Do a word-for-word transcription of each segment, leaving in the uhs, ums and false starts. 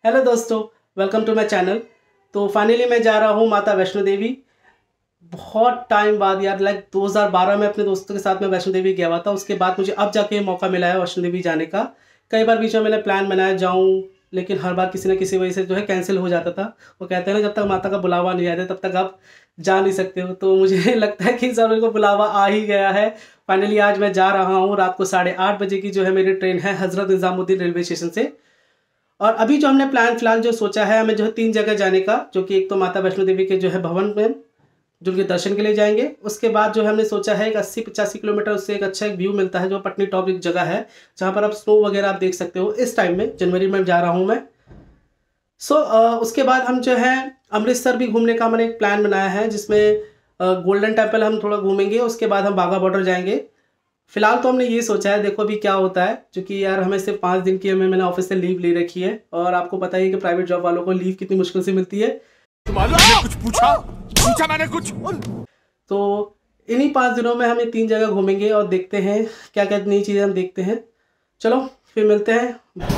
Hello दोस्तों, welcome to my channel. तो finally मैं जा रहा हूँ माता वैष्णो देवी। बहुत टाइम बाद यार, लाइक दो हज़ार बारह में अपने दोस्तों के साथ मैं वैष्णो देवी गया हुआ था। उसके बाद मुझे अब जाके मौका मिला है वैष्णो देवी जाने का। कई बार बीच में मैंने प्लान बनाया जाऊँ, लेकिन हर बार किसी न किसी वजह से जो है कैंसिल हो जाता था। वो कहते हैं ना, जब तक माता का बुलावा नहीं आता तब तक आप जा नहीं सकते हो। तो मुझे लगता है कि इस बार को बुलावा आ ही गया है। फाइनली आज मैं जा रहा हूँ। रात को साढ़े आठ बजे की जो है मेरी ट्रेन है हज़रत निज़ामुद्दीन रेलवे स्टेशन से। और अभी जो हमने प्लान फिलहाल जो सोचा है, हमें जो है तीन जगह जाने का, जो कि एक तो माता वैष्णो देवी के जो है भवन में जो उनके दर्शन के लिए जाएंगे। उसके बाद जो है हमने सोचा है एक अस्सी पचासी किलोमीटर उससे एक अच्छा एक व्यू मिलता है, जो पटनी टॉप एक जगह है जहाँ पर आप स्नो वगैरह आप देख सकते हो। इस टाइम में जनवरी में जा रहा हूँ मैं। सो so, उसके बाद हम जो है अमृतसर भी घूमने का मैंने एक प्लान बनाया है, जिसमें गोल्डन टेम्पल हम थोड़ा घूमेंगे। उसके बाद हम बाघा बॉर्डर जाएंगे। फिलहाल तो हमने ये सोचा है, देखो अभी क्या होता है, क्योंकि यार हमें सिर्फ पाँच दिन की हमें मैंने ऑफिस से लीव ले रखी है। और आपको पता ही है कि प्राइवेट जॉब वालों को लीव कितनी मुश्किल से मिलती है। मैंने कुछ पूछा पूछा मैंने कुछ तो इन्हीं पाँच दिनों में हम ये तीन जगह घूमेंगे और देखते हैं क्या क्या नई चीज़ें हम देखते हैं। चलो फिर मिलते हैं।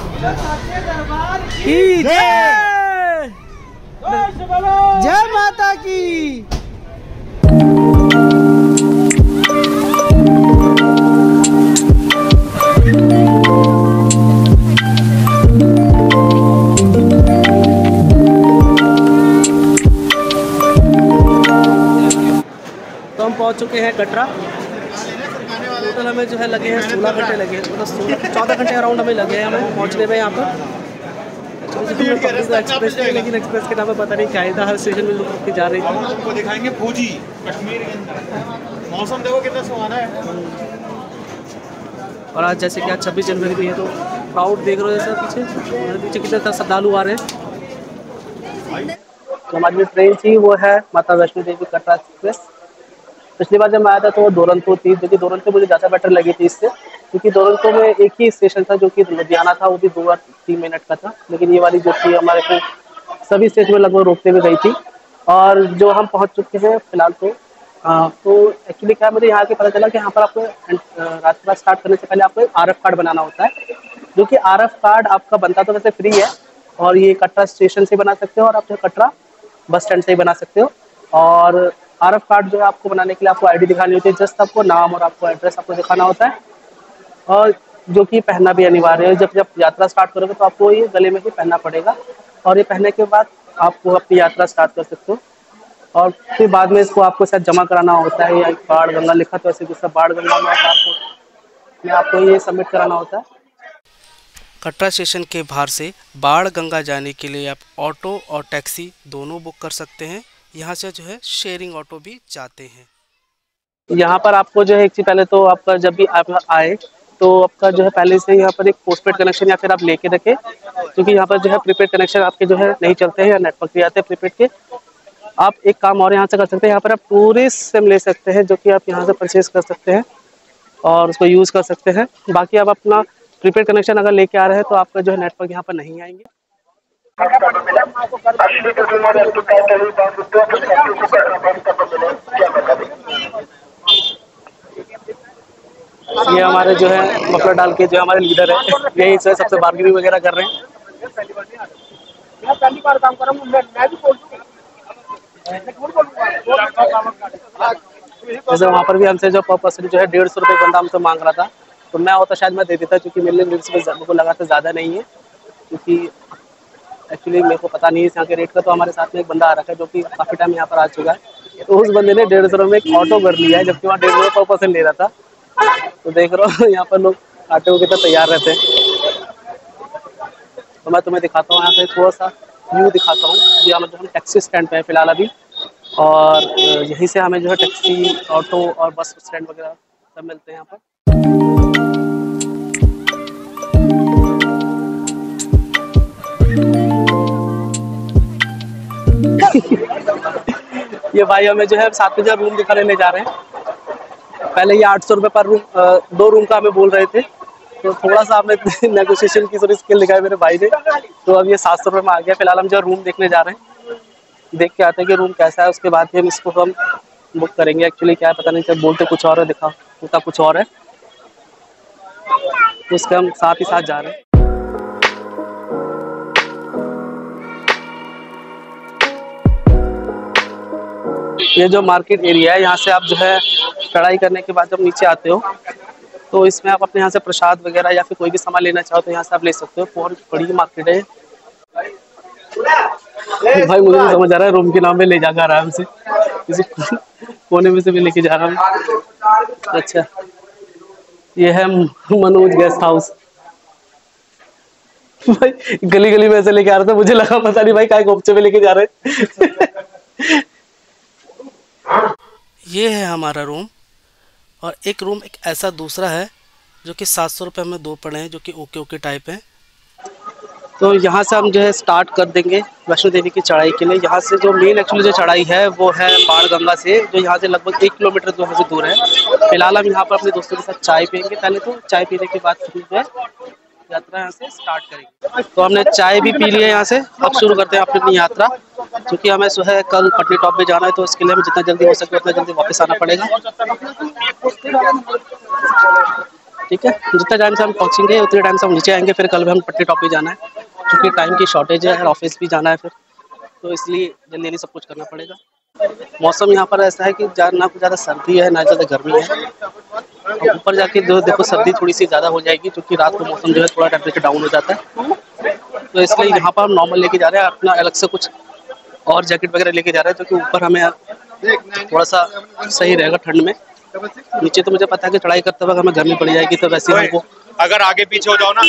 जय माता की। तो हम पहुंच चुके हैं कटरा। टोटल हमें जो है लगे हैं सोलह घंटे लगे हैं, मतलब सोलह चौदह घंटे अराउंड हमें लगे हैं हमें पहुंचने में यहाँ पर। एक्सप्रेस है, लेकिन एक्सप्रेस के नाम पर पता नहीं क्या था, हर स्टेशन में लोग जा रही थी। आपको दिखाएंगे फौजी कश्मीर के अंदर। मौसम देखो कितना सुहाना है। और आज जैसे कि आज छब्बीस जनवरी भी है, तो क्राउड देख रहे हो जैसा पीछे पीछे कितने श्रद्धालु आ रहे हैं। तो हमारी जो ट्रेन थी वो है माता वैष्णो देवी कटरा एक्सप्रेस। पिछली बार जब मैं आया था तो वो दुरंतो थी, जो कि दुरंतो मुझे ज़्यादा बेटर लगी थी इससे, क्योंकि दुरंतो में एक ही स्टेशन था जो कि लुधियाना था, वो भी दो या तीन मिनट का था। लेकिन ये वाली जो थी हमारे को सभी स्टेशन में लगभग रोकते हुए गई थी। और जो हम पहुंच चुके हैं फिलहाल तो आ, तो एक्चुअली क्या मुझे यहाँ के पता चला कि यहाँ पर आपको रास्ता स्टार्ट करने से पहले आपको एक आर एफ कार्ड बनाना होता है, जो कि आर एफ कार्ड आपका बनता तो वैसे फ्री है। और ये कटरा स्टेशन से बना सकते हो और आप जो कटरा बस स्टैंड से ही बना सकते हो। और आर एफ कार्ड जो है आपको बनाने के लिए आपको आईडी दिखानी होती है, जस्ट आपको नाम और आपको एड्रेस आपको दिखाना होता है, और जो कि पहनना भी अनिवार्य है। जब जब यात्रा स्टार्ट करोगे तो आपको ये गले में ही पहनना पड़ेगा, और ये पहनने के बाद आपको अपनी यात्रा स्टार्ट कर सकते हो। और फिर बाद में इसको आपको शायद जमा कराना होता है, या बाढ़ गंगा लिखा तो ऐसे दूसरा बाढ़ गंगा में आपको आपको ये सबमिट कराना होता है। कटरा स्टेशन के बाहर से बाढ़ गंगा जाने के लिए आप ऑटो और टैक्सी दोनों बुक कर सकते हैं। यहाँ से जो है शेयरिंग ऑटो भी जाते हैं। यहाँ पर आपको जो है एक चीज, पहले तो आपका जब भी आप आए तो आपका जो है पहले से यहाँ पर एक पोस्टपेड कनेक्शन या फिर आप लेके रखें, क्योंकि यहाँ पर जो है प्रीपेड कनेक्शन आपके जो है नहीं चलते हैं या नेटवर्क भी आते हैं प्रीपेड के। आप एक काम और यहाँ से कर सकते हैं, यहाँ पर आप टूरिस्ट सिम ले सकते हैं, जो कि आप यहाँ से परचेज कर सकते हैं और उसको यूज़ कर सकते हैं। बाकी आप अपना प्रीपेड कनेक्शन अगर लेके आ रहे हैं तो आपका जो है नेटवर्क यहाँ पर नहीं आएंगे। ये हमारे जो है मफलर डाल के जो हमारे लीडर है, यही से सबसे बार्गेनिंग वगैरह कर रहे हैं। पहली बार काम कर रहा हूं, मैं भी बोल जैसे वहाँ पर भी हमसे जो पर पर्सन जो है डेढ़ सौ रुपये बंदा हमसे मांग रहा था, तो मैं होता शायद मैं दे देता, क्योंकि मेरे लिए डेढ़ सौ रुपये को लगा तो ज़्यादा नहीं है, क्योंकि एक्चुअली मेरे को पता नहीं है यहाँ के रेट का। तो हमारे साथ में एक बंदा आ रखा है जो कि काफ़ी टाइम यहाँ पर आ चुका है, तो उस बंदे ने डेढ़ सौ रुपये में एक ऑटो कर लिया है, जबकि वहाँ डेढ़ सौ रुपये पर पर्सन ले रहा था। तो देख रहा हूँ यहाँ पर लोग आटे हो कितना तैयार रहते हैं। तो मैं तुम्हें दिखाता हूँ यहाँ पे थोड़ा सा व्यू दिखाता हूँ। ये हम जो हम टैक्सी स्टैंड पे हैं फिलहाल अभी, और यहीं से हमें जो है टैक्सी ऑटो और बस स्टैंड वगैरह सब मिलते हैं यहाँ पर। ये भाई हमें जो है साथ में जो रूम दिखाने ले जा रहे हैं। पहले ये आठ सौ रुपये पर रूम, दो रूम का हमें बोल रहे थे, तो थोड़ा सा हमें नेगोशिएशन की थोड़ी स्किल दिखाई मेरे भाई ने, तो अब ये सात सौ रुपये में आ गया। फिलहाल हम जो रूम देखने जा रहे हैं, देख के आते हैं कि रूम कैसा है, उसके बाद हम इसको हम बुक करेंगे। एक्चुअली क्या है पता नहीं, जब बोलते कुछ और है, दिखा होता कुछ और है, तो उसके हम साथ ही साथ जा रहे हैं। ये जो मार्केट एरिया है, यहाँ से आप जो है चढ़ाई करने के बाद जब नीचे आते हो तो इसमें आप अपने यहाँ से प्रसाद वगैरह या फिर कोई भी सामान लेना चाहो तो यहाँ से आप ले सकते हो। बहुत बड़ी मार्केट है भाई। मुझे नहीं समझ आ रहा है रूम के नाम में ले जाकर आराम से किसी कोने में से भी लेके जा रहा हूँ। अच्छा, ये है मनोज गेस्ट हाउस। भाई गली गली में ऐसे लेके आ रहा था, मुझे लगा पता नहीं भाई काय गोपचे में लेके जा रहे। ये है हमारा रूम, और एक रूम एक ऐसा दूसरा है जो कि सात सौ रुपये में दो पड़े हैं, जो कि ओके ओके टाइप है। तो यहाँ से हम जो है स्टार्ट कर देंगे वैष्णो देवी की चढ़ाई के लिए। यहाँ से जो मेन एक्चुअली जो चढ़ाई है वो है बाण गंगा से, जो यहाँ से लगभग एक किलोमीटर जो है दूर है। फिलहाल हम यहाँ पर अपने दोस्तों के साथ चाय पियेंगे पहले, तो चाय पीने के बाद फिर जो है यात्रा यहाँ से स्टार्ट करेंगे। तो हमने चाय भी पी ली है यहाँ से, अब शुरू करते हैं अपनी यात्रा। क्योंकि हमें जो है कल पटनी टॉप पे जाना है, तो इसके लिए हमें जितना जल्दी हो सके उतना जल्दी वापस आना पड़ेगा। ठीक है, जितना टाइम से हम पहुँचेंगे उतने टाइम से हम नीचे आएंगे। फिर कल भी हम पटनी टॉप पे जाना है, क्योंकि टाइम की शॉर्टेज है और ऑफिस भी जाना है फिर, तो इसलिए जल्दी जल्दी सब कुछ करना पड़ेगा। मौसम यहाँ पर ऐसा है कि ना कुछ ज़्यादा सर्दी है ना ज़्यादा गर्मी है। ऊपर जाके जो देखो सर्दी थोड़ी सी ज़्यादा हो जाएगी, क्योंकि रात को मौसम जो है थोड़ा टेम्परेचर डाउन हो जाता है। तो इसलिए यहाँ पर हम नॉर्मल लेके जा रहे हैं, अपना अलग से कुछ और जैकेट वगैरह लेके जा रहे हैं, जो कि ऊपर हमें थोड़ा सा सही रहेगा ठंड में। नीचे तो मुझे पता है कि चढ़ाई करते वक्त हमें गर्मी पड़ जाएगी, तो वैसे हमको अगर आगे पीछे हो जाओ ना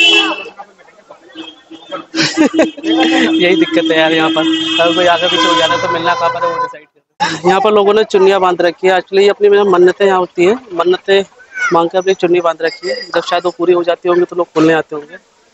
यही दिक्कत है यार यहाँ पर। अगर कोई आगे पीछे हो जाना है तो मिलना कहाँ पर है वो डिसाइड करते हैं। यहाँ पर लोगों ने चुन्नियाँ बांध रखी है। एक्चुअली अपनी मन्नतें यहाँ होती हैं, मन्नतें मांग के अपनी चुन्नी बांध रखी है। जब शायद वो पूरी हो जाती होंगी तो लोग खोलने आते होंगे।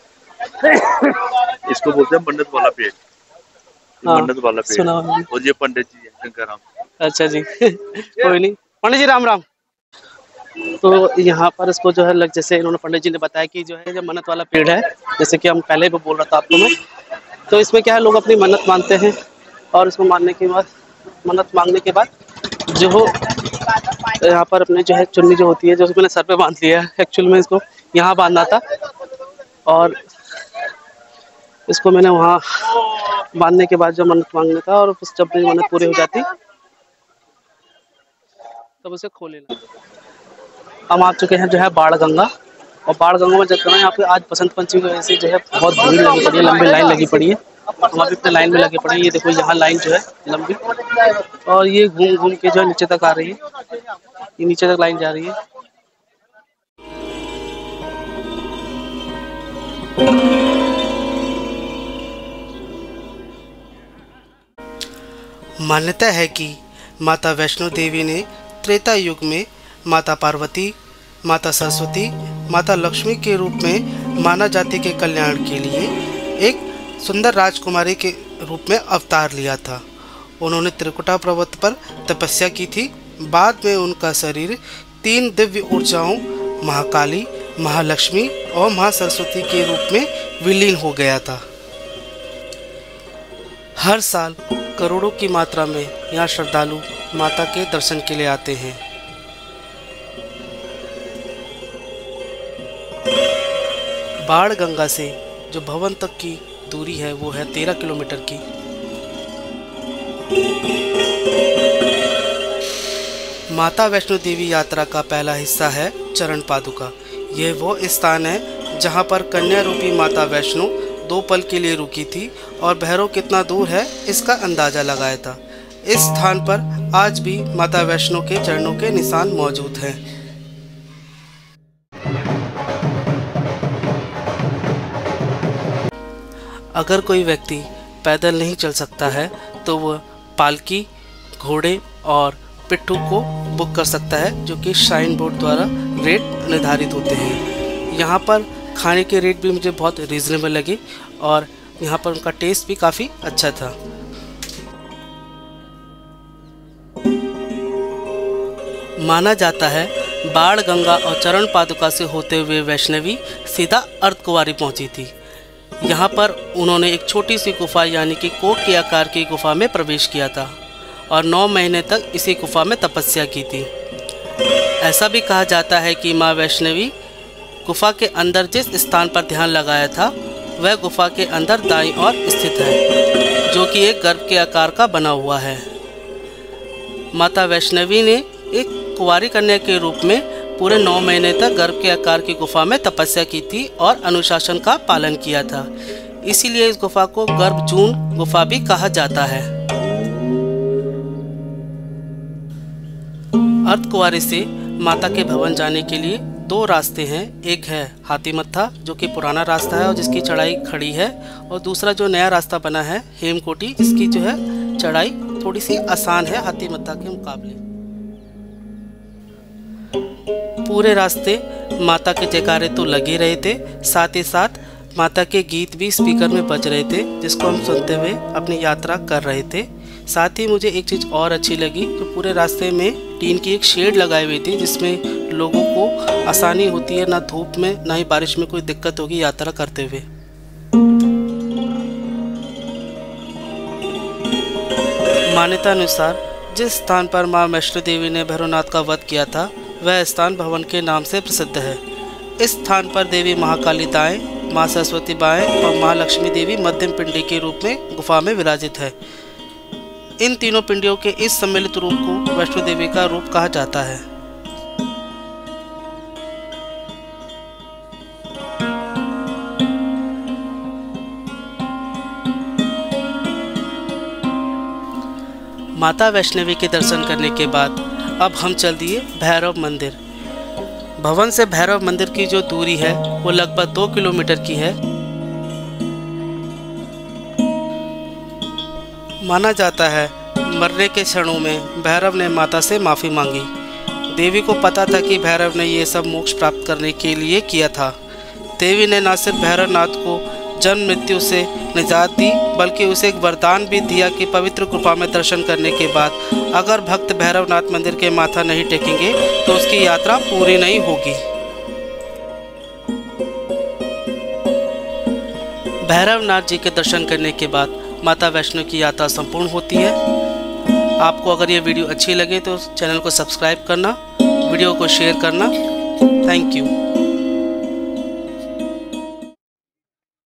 इसको बोलते हैं मन्नत वाला पेड़। हाँ, मन्नत वाला पेड़। सुना और ये पंडित जी है शंकर राम। अच्छा जी कोई नहीं, पंडित जी राम राम। तो यहाँ पर इसको जो है लग जैसे इन्होंने पंडित जी ने बताया कि जो है जो मन्नत वाला पेड़ है, जैसे कि हम पहले भी बोल रहा था आपको मैं। तो इसमें क्या है, लोग अपनी मन्नत मानते हैं और इसको मानने के बाद मन्नत मांगने के बाद जो हो यहाँ पर अपने जो है चुन्नी जो होती है, जो मैंने सर पे बांध लिया है। एक्चुअल में इसको यहाँ बांधना था और इसको मैंने वहाँ बांधने के बाद जो मन्नत मांगना था, और जब मेरी मन्नत पूरी हो जाती तब उसे खोल लेना। हम आ चुके हैं जो है बाण गंगा, और बाण गंगा में जब है यहाँ पे आज बसंत पंचमी की वजह से जो है बहुत भीड़ लगी पड़ी है, लंबी लाइन लगी पड़ी है। हम अभी अपने लाइन में लगे पड़े हैं। ये देखो यहाँ लाइन जो है लंबी, और ये घूम घूम के जो है नीचे तक आ रही है। ये नीचे तक लाइन जा रही है। मान्यता है कि माता वैष्णो देवी ने त्रेता युग में माता पार्वती, माता सरस्वती, माता लक्ष्मी के रूप में मानव जाति के कल्याण के लिए एक सुंदर राजकुमारी के रूप में अवतार लिया था। उन्होंने त्रिकुटा पर्वत पर तपस्या की थी। बाद में उनका शरीर तीन दिव्य ऊर्जाओं महाकाली, महालक्ष्मी और माँ सरस्वती के रूप में विलीन हो गया था। हर साल करोड़ों की मात्रा में यहाँ श्रद्धालु माता के दर्शन के लिए आते हैं। बाण गंगा से जो भवन तक की दूरी है वो है तेरह किलोमीटर की। माता वैष्णो देवी यात्रा का पहला हिस्सा है चरण पादुका। यह वो स्थान है जहां पर कन्या रूपी माता वैष्णो दो पल के लिए रुकी थी और भैरव कितना दूर है इसका अंदाज़ा लगाया था। इस स्थान पर आज भी माता वैष्णो के चरणों के निशान मौजूद हैं। अगर कोई व्यक्ति पैदल नहीं चल सकता है तो वह पालकी, घोड़े और पिट्ठू को बुक कर सकता है, जो कि श्राइन बोर्ड द्वारा रेट निर्धारित होते हैं। यहाँ पर खाने के रेट भी मुझे बहुत रीज़नेबल लगे और यहाँ पर उनका टेस्ट भी काफ़ी अच्छा था। माना जाता है बाण गंगा और चरण पादुका से होते हुए वैष्णवी सीधा अर्धकुंवारी पहुँची थी। यहाँ पर उन्होंने एक छोटी सी गुफा यानी कि कोट के आकार की गुफा में प्रवेश किया था और नौ महीने तक इसी गुफा में तपस्या की थी। ऐसा भी कहा जाता है कि माँ वैष्णवी गुफा के अंदर जिस स्थान पर ध्यान लगाया था वह गुफा के अंदर दाईं ओर स्थित है, जो कि एक गर्भ के आकार का बना हुआ है। माता वैष्णवी ने एक कुंवारी कन्या के रूप में पूरे नौ महीने तक गर्भ के आकार की गुफा में तपस्या की थी और अनुशासन का पालन किया था। इसीलिए इस गुफा को गर्भजून गुफा भी कहा जाता है। अर्धकुंवारी से माता के भवन जाने के लिए दो रास्ते हैं। एक है हाथीमत्था जो कि पुराना रास्ता है और जिसकी चढ़ाई खड़ी है, और दूसरा जो नया रास्ता बना है हेमकोटी, जिसकी जो है चढ़ाई थोड़ी सी आसान है हाथीमत्था के मुकाबले। पूरे रास्ते माता के जयकारे तो लगे रहे थे, साथ ही साथ माता के गीत भी स्पीकर में बज रहे थे, जिसको हम सुनते हुए अपनी यात्रा कर रहे थे। साथ ही मुझे एक चीज़ और अच्छी लगी कि पूरे रास्ते में टीन की एक शेड लगाई हुई थी, जिसमें लोगों को आसानी होती है, ना धूप में ना ही बारिश में कोई दिक्कत होगी यात्रा करते हुए। मान्यता अनुसार जिस स्थान पर मां वैष्णो देवी ने भैरवनाथ का वध किया था वह स्थान भवन के नाम से प्रसिद्ध है। इस स्थान पर देवी महाकाली दाएं, मां सरस्वती बाएं और मां लक्ष्मी देवी मध्यम पिंडी के रूप में गुफा में विराजित है। इन तीनों पिंडियों के इस सम्मिलित रूप को वैष्णो देवी का रूप कहा जाता है। माता वैष्णवी के दर्शन करने के बाद अब हम चल दिए भैरव मंदिर। भवन से भैरव मंदिर की जो दूरी है वो लगभग दो किलोमीटर की है। माना जाता है मरने के क्षणों में भैरव ने माता से माफ़ी मांगी। देवी को पता था कि भैरव ने ये सब मोक्ष प्राप्त करने के लिए किया था। देवी ने न सिर्फ भैरवनाथ को जन्म मृत्यु से निजात दी बल्कि उसे एक वरदान भी दिया कि पवित्र गुफा में दर्शन करने के बाद अगर भक्त भैरवनाथ मंदिर के माथा नहीं टेकेंगे तो उसकी यात्रा पूरी नहीं होगी। भैरवनाथ जी के दर्शन करने के बाद माता वैष्णो की यात्रा संपूर्ण होती है। आपको अगर ये वीडियो अच्छी लगे तो चैनल को सब्सक्राइब करना, वीडियो को शेयर करना। Thank you.